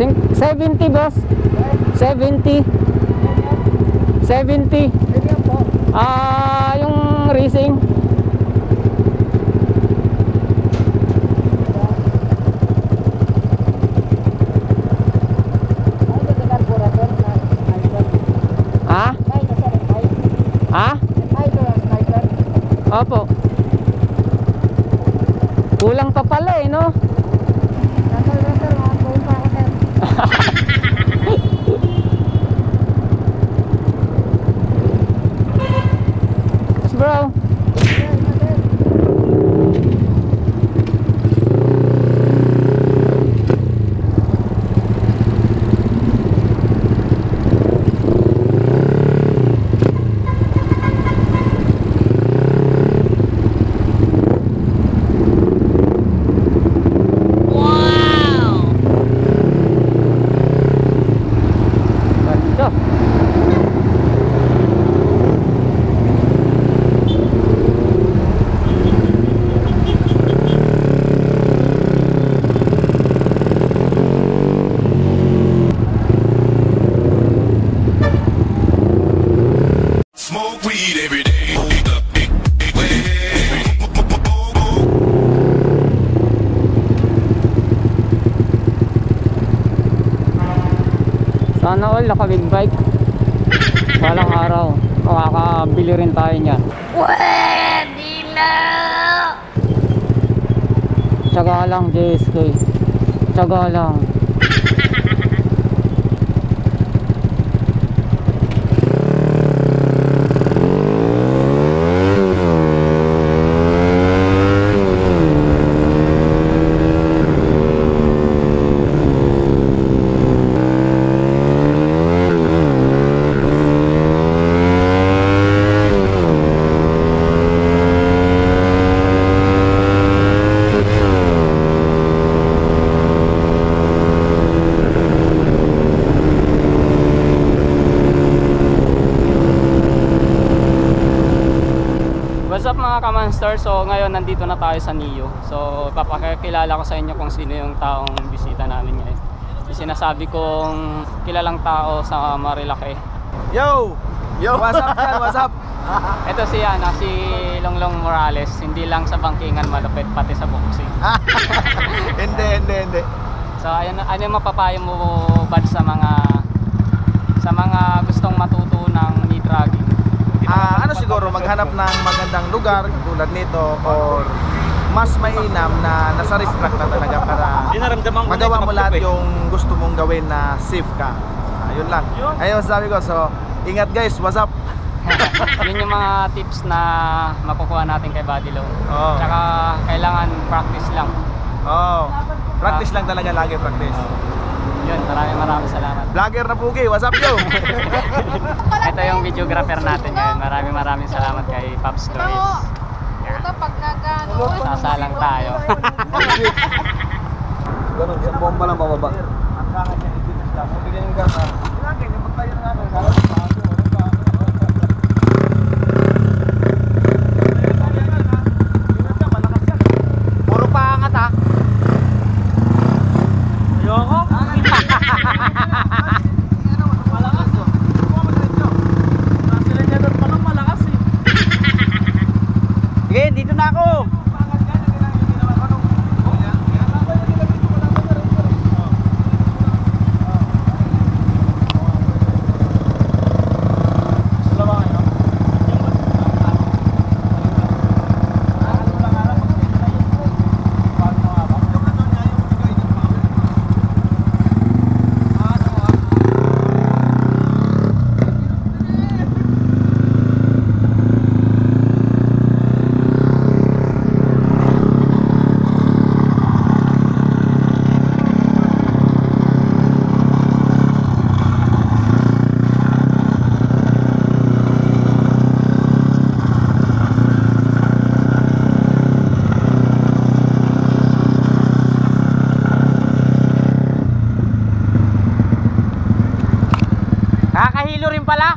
70 boss. 70. 70. Yung racing. Ha? Ha? Opo. Kulang pa pala eh, no? Yes, bro. Smoke weed every day. Sana all naka-big bike. Walang araw makakabili rin tayo niyan. Pwede na! Tsaga lang, JSK. Tsaga lang. What's up mga ka-monster? So ngayon nandito na tayo sa NIO. So papakilala ko sa inyo kung sino yung taong bisita namin ngayon. Yung sinasabi kong kilalang tao sa Marilake. Yo! Yo! What's up yan? What's up? Ito si Longlong Morales. Hindi lang sa bangkingan malupit, pati sa boxing. Hindi. So ano yung mapapayo mo bad sa mga gustong matuto ng knee dragging? Ano siguro, maghanap ng magandang lugar tulad nito or mas mainam na nasa racetrack na talaga para magawa mo lahat yung gusto mong gawin na safe ka. Yun lang. Ayun sabi ko. So, ingat guys. What's up? Yun yung mga tips na makukuha natin kay Buddy Long. Oh. Tsaka kailangan practice lang. Oh. Practice lang talaga, lagi practice. Yun, maraming salamat. Vlogger na Pugi. What's up yo? Ito yung videographer natin ngayon. Maraming salamat kay Pops Stories. Puta pag nagano. Sasalang tayo. Ganun, isang bomba lang bababa. Ang kakanya niya, i-finish lang. Kung bigyan yung gas, lagi, kapag tayo na nga. Puro pangat ha. Ayoko. Sige, dito na ako. Nakakahilo rin pala.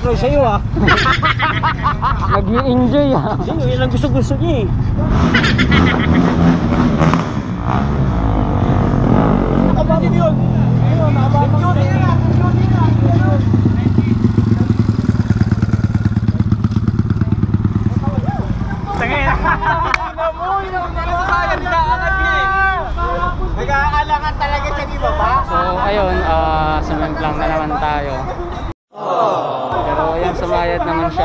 nag-try sa'yo ah. Nag-i-enjoy ah. Sino, yun ang gusto-gusto niya eh. Nakabatin yun. Ayun, nakabatin yun. Nag-aalangan talaga siya, di ba ba? So ayun, sumimplang na naman tayo. Pero ayan, sumayad naman siya.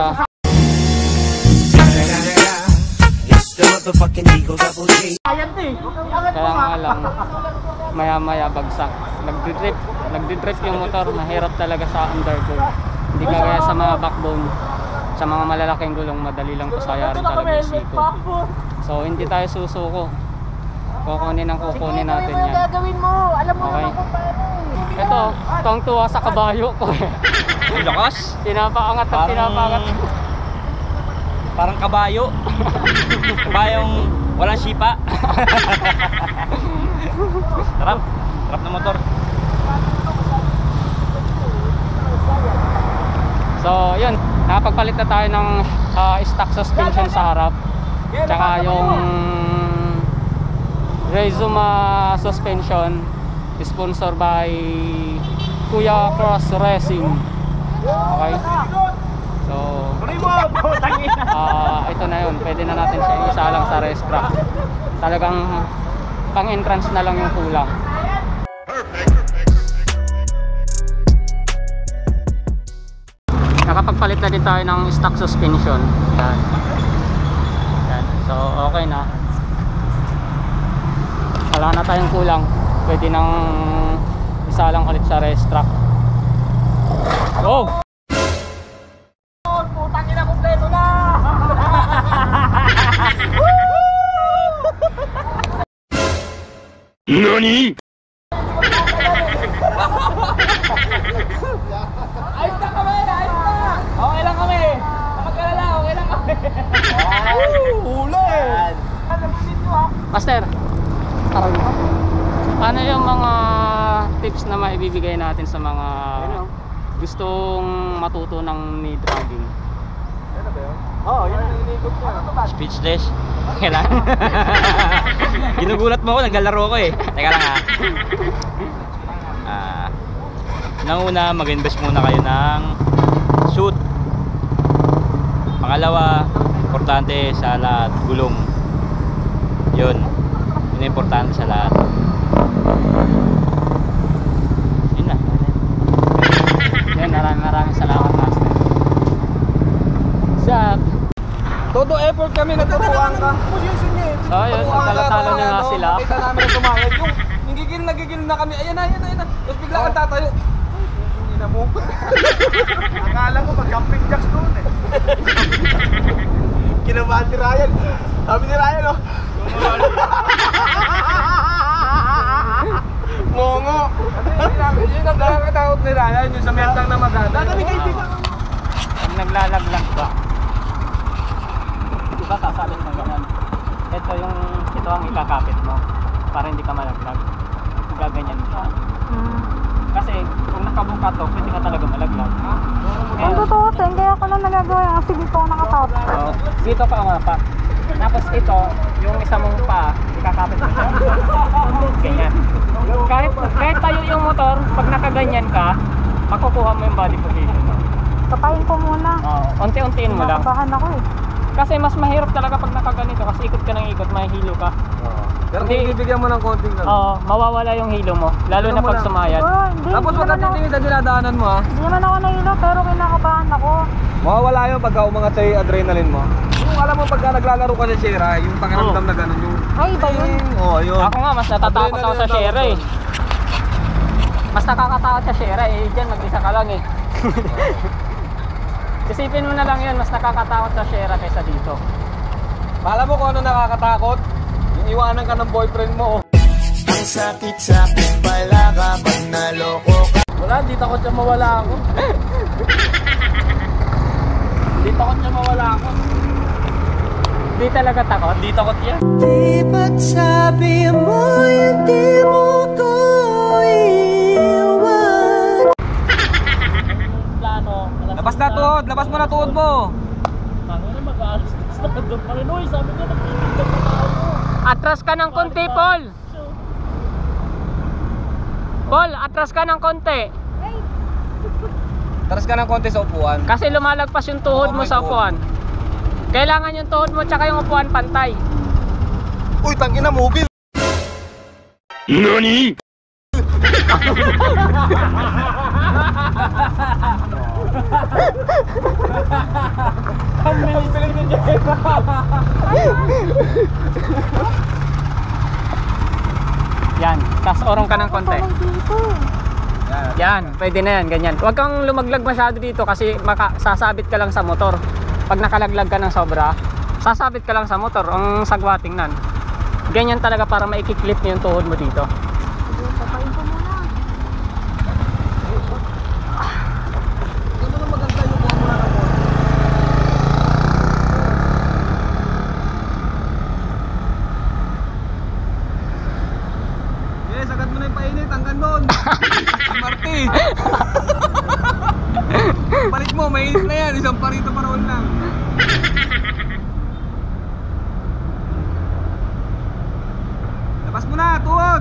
Kaya nga lang, maya-maya bagsak. Nagdidrip yung motor, mahirap talaga sa undergird. Hindi kagaya sa mga backbone. Sa mga malalaking gulong, madali lang pasayarin talaga yung siko. So hindi tayo susuko. Kukunin natin yan. Gagawin mo. Alam mo Okay. naman kung paano. Ito, tuwang-tuwa sa kabayo ko eh. Ang lakas. Pinapaangat at pinapaangat. Parang kabayo. Kabayong walang sipa. Sarap. Sarap na motor. So yun, nakapagpalit na tayo ng stock suspension sa harap. Tsaka yung Rezuma suspension, sponsor by Kuya Cross Racing. Okay. So ito na yun, pwede na natin siya isalang sa race track. Talagang pang entrance na lang yung kulang. Nakapagpalit na din tayo ng stock suspension. Yan. Yan. So okay na. Wala na tayong kulang. Pwede nang isalang ulit sa race track. Go! Putang ina, kompleto na! NANI?! Ayos na kami! Ayos na! Okay lang kami! Magkalala, okay lang kami! Huli! Master, ano yung mga tips na maibibigay natin sa mga gustong matuto ng knee dragging? Oo, yun ang inigot niya. Speechless. Kailangan. Ginugulat mo ako, naglalaro ko eh. Teka lang ha. Una, mag-invest muna kayo ng suit. Pangalawa, importante sa lahat, gulong. Yun ang importante sa lahat. Yun na. Yan, maraming salamat, Master. Zap! Todo effort kami, naturuan ka. Position niya eh. So yun, talo na nga sila. Kita namin na sumayad. Yung nagigil na kami. Ayan na. Tapos bigla kang tatayo. Hindi na mo. Akala ko mag-camping jacks doon eh. Kinabahan ni Ryan. Sabi ni Ryan oh. Ngongo. Yun ang nakakatakot ni Ryan. Yung sa mentang na maganda. Dadami kaibigan. Pag naglalaglag ba? Diba sasalin mo ganun? Ito ang ikakapit mo para hindi ka malaglag. Gaganyan mo. Kasi kung nakabuka to, pwede ka talaga malaglag. Ang totoo, hindi ako lang nagagawa yan kasi dito ako nakatap. So, dito ka nga pa. Tapos ito, yung isa mong pa, ikakapit mo siya. Ganyan. Kahit tayo yung motor, pag nakaganyan ka, makukuha mo yung body position mo. Kapahin ko muna. Unti-untiin mo lang. Nakabahan ako eh. Kasi mas mahirap talaga pag nakaganito kasi ikot ka ng ikot, mahihilo ka. Pero Hindi. kung bibigyan mo ng konting Oo, mawawala yung hilo mo, lalo na pag sumayad. Oo, hindi. Tapos Hindi wag ka naman ako- titingin sa dinadaanan mo ha. Hindi naman ako nahilo pero kinakabahan ako. Mawawala yun pagka umangat sa adrenaline mo. Yung alam mo pagka naglalaro ka sa Sierra, yung pakiramdam na gano'n yung... Ay, iba yun. Oo, yun. Ako nga, mas natatakot ako sa Sierra eh. Mas nakakatakot sa Sierra eh, dyan mag-isa ka lang eh. Isipin mo na lang yun, mas nakakatakot sa Sierra kaysa dito. Alam mo kung ano nakakatakot? Yung iwanan ka ng boyfriend mo. Ang sakit-sakit pala kapag naloko ka. Wala, di takot siya mawala ako. Di takot siya mawala ako. Di talaga takot? Di takot yan. Di ba't sabi mo hindi mo ko iwan? Plano, Labas na tuhod, labas mo na tuhod mo. Atras ka ng konti, Paul. Paul, atras ka ng konti. Taras ka ng konti sa upuan. Kasi lumalagpas yung tuhod mo sa upuan. Kailangan yung tuhod mo tsaka yung upuan pantay. Uy, tangina mo, Bill. NANI?! Yan, tas orong ka ng konti. Yan, pwede na yan, ganyan. Huwag kang lumaglag masyado dito kasi sasabit ka lang sa motor. Pag nakalaglag ka ng sobra, sasabit ka lang sa motor, ang sagwating nan. Ganyan talaga para maikiklip niyo yung tuhod mo dito. Yes, agad mo na yung painit, hanggang doon. Marty. Balik mo, mainit na yan. Isang parito paroon lang. Labas mo na, tuhod.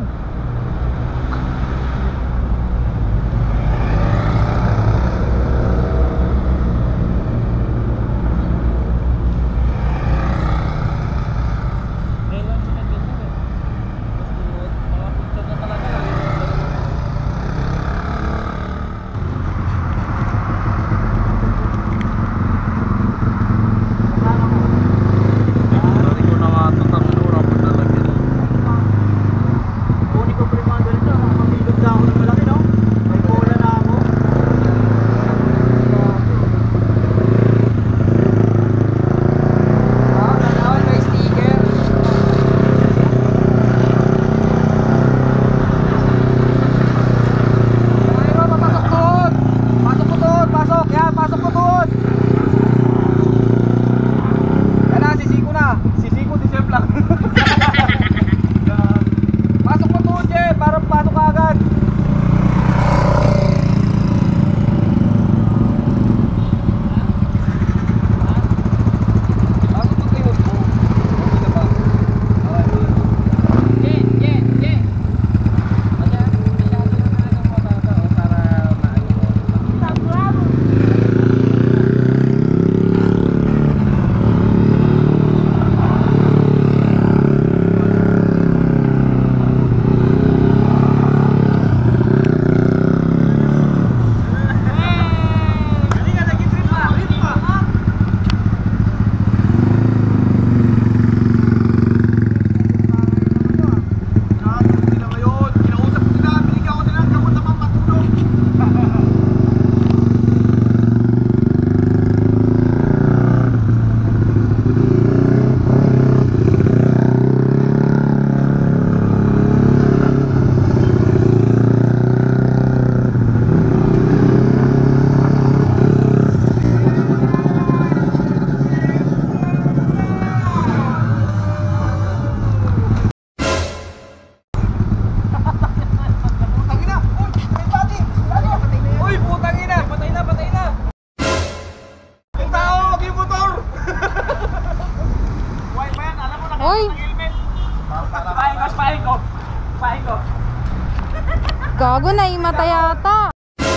Gago na mata yata.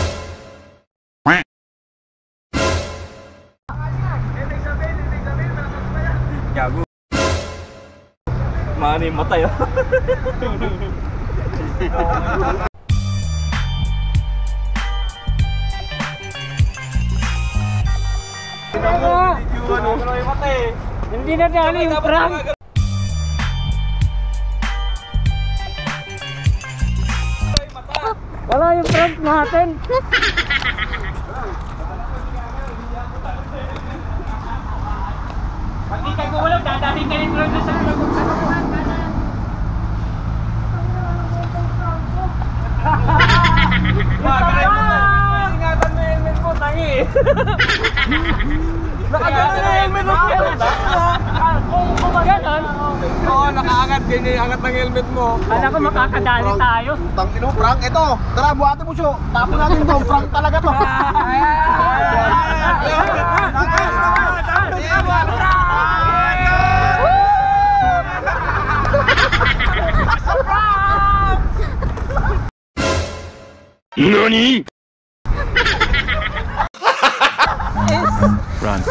Gago. Mani mata ya. Hindi na dali yung prank. Wala yung prank natin. Pag di kayo wala, dadating ka rin doon sa lagong Ingatan mo yung helmet mo, tangi. Nakagano na helmet mo. Kung maganon. Oo, nakaangat. Ganyan yung angat ng helmet mo. Kala ko makakadali tayo. Tangino, prank. Ito, tara, buhatin mo siya. Tapon natin to. Prank talaga to. NANI?! Run.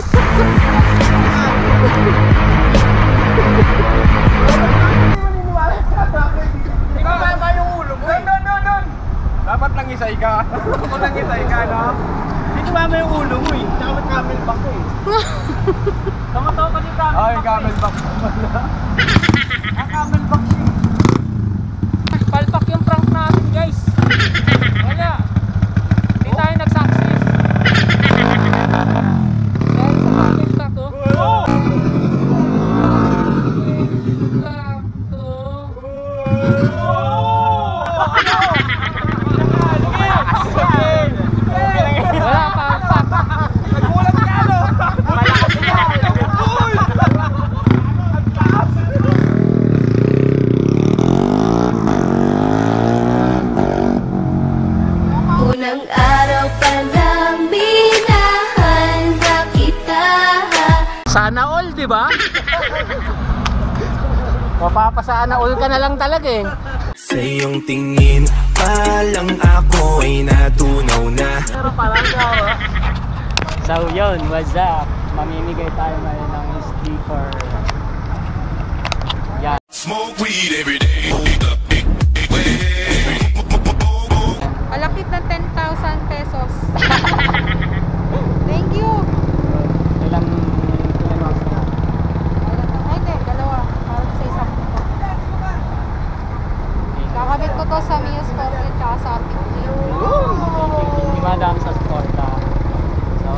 Ikaw ba yung ulo mo? Doon! Dapat lang isay ka. Kung lang isay ka, no? Dito mama yung ulo mo eh. Tsaka may camelback ko eh. Tumatawa ka din kami. Oh, yung camelback mo pala. Ang camelback siya. Palpak yung prank natin guys. Wala. Hindi tayo nag-success. Dahil sa pangkilta ko. Wala palpak. Nagulat ka, no? Malakas yan. Uy! Ang taas. Unang araw pa lang minahanda kita. Sana all, di ba? Mapapasana all ka na lang talaga eh. Sa iyong tingin pa lang ako ay natunaw na. Pero parang daw. So yun, what's up? Mamimigay tayo ngayon ng sticker. Yan. Smoke weed every day. Malapit na 10,000 pesos. Thank you. Ilang kilos na? Ay, hindi. Dalawa. Para sa isang po. Kakabit ko to sa Mia's Corporate tsaka sa Picnic. Di ba dami sa sport ha? So,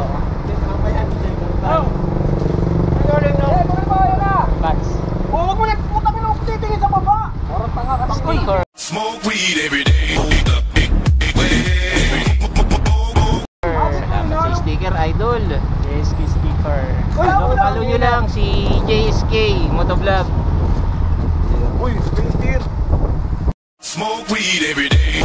Bats. Huwag mo na, puta mo na titingin sa baba. Parang tanga ka. Sticker. Smoke weed every day. Salamat sa sticker, idol. JSK sticker. Follow nyo lang si JSK Motovlog. Uy, space deer. Smoke weed every day.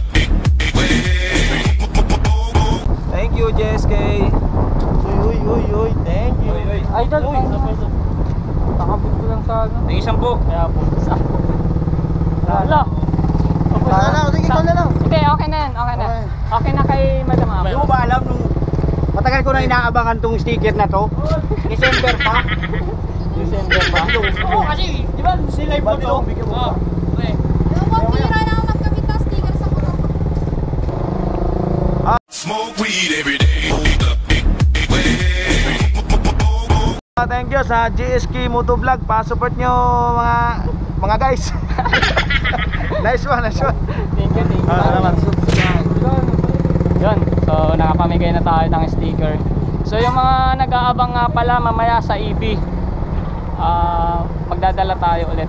Thank you, JSK. Uy, thank you. Idol, nakabit ko lang sa ano. Tingin 10. Kaya po, sa ako. Wala. Sige, ikaw na lang. Hindi, okay na yan. Okay na. Okay na kay Madam Apple. Hindi mo ba alam nung matagal ko na inaabangan tong sticker na to? December pa. December ba? Oo, kasi di ba sila yung photo? Oo. Yung tira na ako magkabit ng sticker sa motor. Smoke weed every day. Thank you sa GSK Motovlog. Pa-support nyo mga guys. Nice one. Thank you. Salamat. Yun, so nakapamigay na tayo ng sticker. So yung mga nag-aabang nga pala mamaya sa EB, magdadala tayo ulit.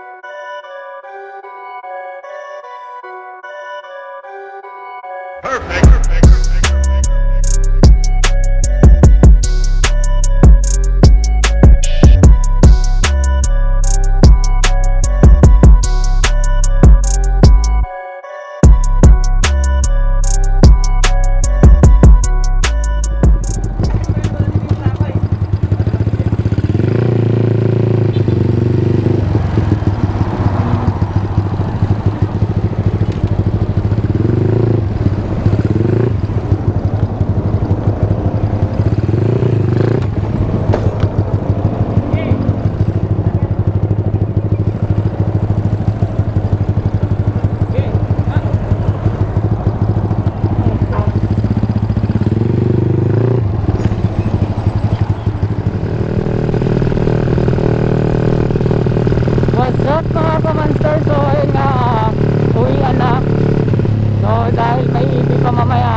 What's up mga ka-monster? So ayun nga, uwian na. So dahil may EB pa mamaya,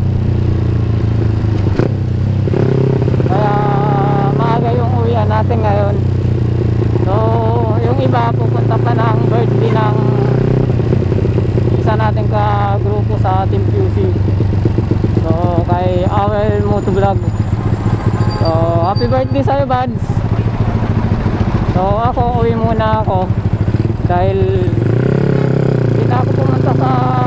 kaya maaga yung uwian natin ngayon. So yung iba pupunta pa ng birthday ng isa natin ka-grupo sa Team QC. So kay Awel Motovlog. So happy birthday sa'yo, Bads. So ako, uwi muna ako dahil hindi na ako pumunta sa